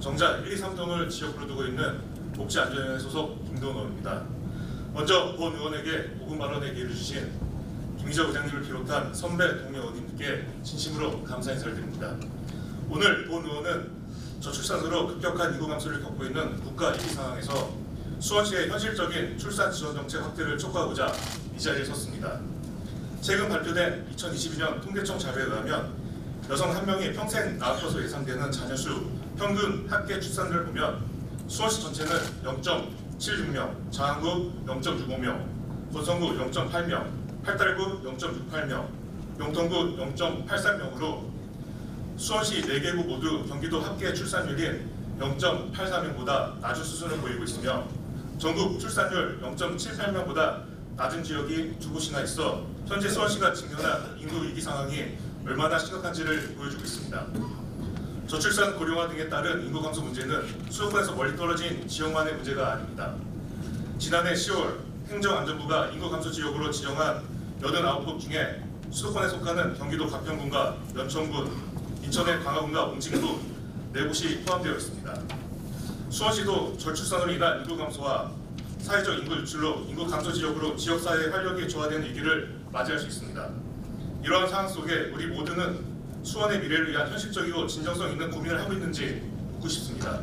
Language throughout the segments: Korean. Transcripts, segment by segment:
정자 1, 2, 3동을 지역으로 두고 있는 복지안전위원회 소속 김도훈 의원입니다. 먼저 본 의원에게 오금 발언의 기회를 주신 김기적 의장님을 비롯한 선배 동료 의원님께 진심으로 감사 인사를 드립니다. 오늘 본 의원은 저출산으로 급격한 인구 감소를 겪고 있는 국가 위기 상황에서 수원시의 현실적인 출산 지원 정책 확대를 촉구하고자 이 자리에 섰습니다. 최근 발표된 2022년 통계청 자료에 의하면 여성 한 명이 평생 낳을 것으로 예상되는 자녀 수 평균 합계 출산율을 보면 수원시 전체는 0.76명, 장안구 0.65명, 권성구 0.8명, 팔달구 0.68명, 용통구 0.83명으로 수원시 4개구 모두 경기도 합계 출산율인 0.84명보다 낮은 수준을 보이고 있으며 전국 출산율 0.78명보다 낮은 지역이 두 곳이나 있어 현재 수원시가 직면한 인구 위기 상황이 얼마나 심각한지를 보여주고 있습니다. 저출산 고령화 등에 따른 인구 감소 문제는 수도권에서 멀리 떨어진 지역만의 문제가 아닙니다. 지난해 10월 행정안전부가 인구 감소 지역으로 지정한 89곳 중에 수도권에 속하는 경기도 가평군과 연천군, 인천의 광화군과 옹진군 4곳이 포함되어 있습니다. 수원시도 저출산으로 인한 인구 감소와 사회적 인구 유출로 인구 감소 지역으로 지역사회의 활력이 조화되는 위기를 맞이할 수 있습니다. 이러한 상황 속에 우리 모두는 수원의 미래를 위한 현실적이고 진정성 있는 고민을 하고 있는지 묻고 싶습니다.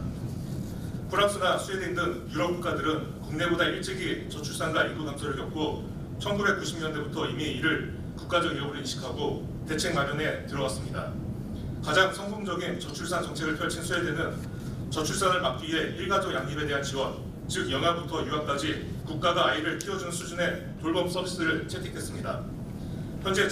프랑스나 스웨덴 등 유럽 국가들은 국내보다 일찍이 저출산과 인구 감소를 겪고 1990년대부터 이미 이를 국가적 위협으로 인식하고 대책 마련에 들어갔습니다. 가장 성공적인 저출산 정책을 펼친 스웨덴은 저출산을 막기 위해 일가족 양립에 대한 지원, 즉 영아부터 유아까지 국가가 아이를 키워주는 수준의 돌봄 서비스를 채택했습니다. 현재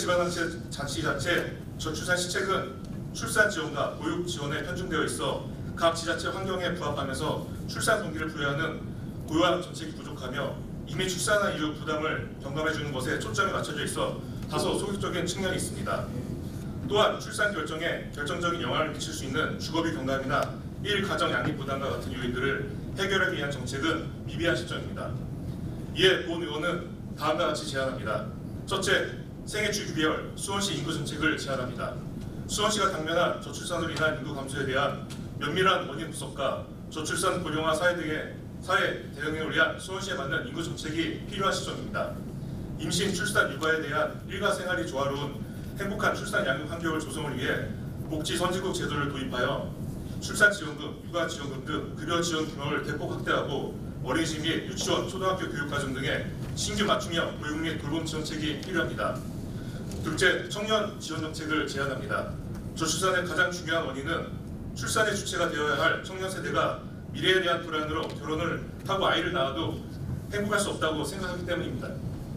지방자치자체 저출산 시책은 출산 지원과 보육 지원에 편중되어 있어 각 지자체 환경에 부합하면서 출산 동기를 부여하는 고유한 정책이 부족하며 이미 출산한 이후 부담을 경감해주는 것에 초점이 맞춰져 있어 다소 소극적인 측면이 있습니다. 또한 출산 결정에 결정적인 영향을 미칠 수 있는 주거비 경감이나 1가정 양립 부담과 같은 요인들을 해결하기 위한 정책은 미비한 시점입니다. 이에 본 의원은 다음과 같이 제안합니다. 첫째, 생애 주기별 수원시 인구 정책을 제안합니다. 수원시가 당면한 저출산으로 인한 인구 감소에 대한 면밀한 원인 분석과 저출산 고령화 사회 등의 사회 대응을 위한 수원시에 맞는 인구 정책이 필요한 시점입니다. 임신, 출산, 육아에 대한 일가 생활이 조화로운 행복한 출산 양육 환경을 조성을 위해 복지 선진국 제도를 도입하여 출산 지원금, 육아 지원금 등 급여 지원 규모를 대폭 확대하고 어린이집 및 유치원, 초등학교 교육과정 등의 신규 맞춤형 보육 및 돌봄 지원책이 필요합니다. 둘째, 청년 지원 정책을 제안합니다. 저출산의 가장 중요한 원인은 출산의 주체가 되어야 할 청년 세대가 미래에 대한 불안으로 결혼을 하고 아이를 낳아도 행복할 수 없다고 생각하기 때문입니다.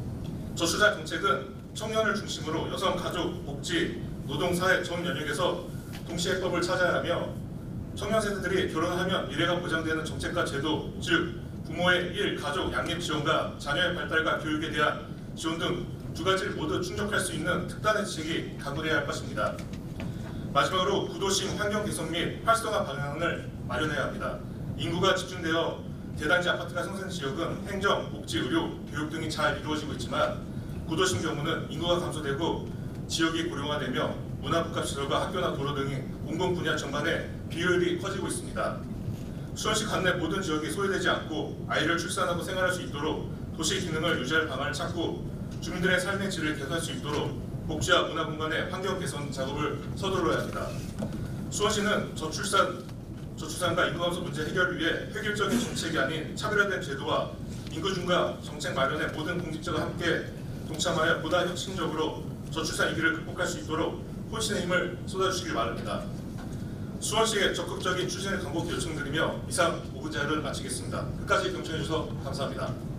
저출산 정책은 청년을 중심으로 여성, 가족, 복지, 노동, 사회 전 영역에서 동시에 해법을 찾아야 하며 청년 세대들이 결혼하면 미래가 보장되는 정책과 제도, 즉 부모의 일, 가족, 양립 지원과 자녀의 발달과 교육에 대한 지원 등 두 가지를 모두 충족할 수 있는 특단의 지책이 가구돼야 할 것입니다. 마지막으로 구도심 환경 개선 및 활성화 방향을 마련해야 합니다. 인구가 집중되어 대단지 아파트가 생산 지역은 행정, 복지, 의료, 교육 등이 잘 이루어지고 있지만 구도심 경우는 인구가 감소되고 지역이 고령화되며 문화복합시설과 학교나 도로 등의 공공 분야 전반에 비효율이 커지고 있습니다. 수원시 관내 모든 지역이 소외되지 않고 아이를 출산하고 생활할 수 있도록 도시 기능을 유지할 방안을 찾고 주민들의 삶의 질을 개선할 수 있도록 복지와 문화 공간의 환경 개선 작업을 서두르어야 합니다. 수원시는 저출산과 인구 감소 문제 해결을 위해 획일적인 정책이 아닌 차별화된 제도와 인구 중과 정책 마련에 모든 공직자가 함께 동참하여 보다 혁신적으로 저출산 위기를 극복할 수 있도록 혼신의 힘을 쏟아주시길 바랍니다. 수원시의 적극적인 추진을 간곡히 요청드리며 이상 5분 자료를 마치겠습니다. 끝까지 경청해 주셔서 감사합니다.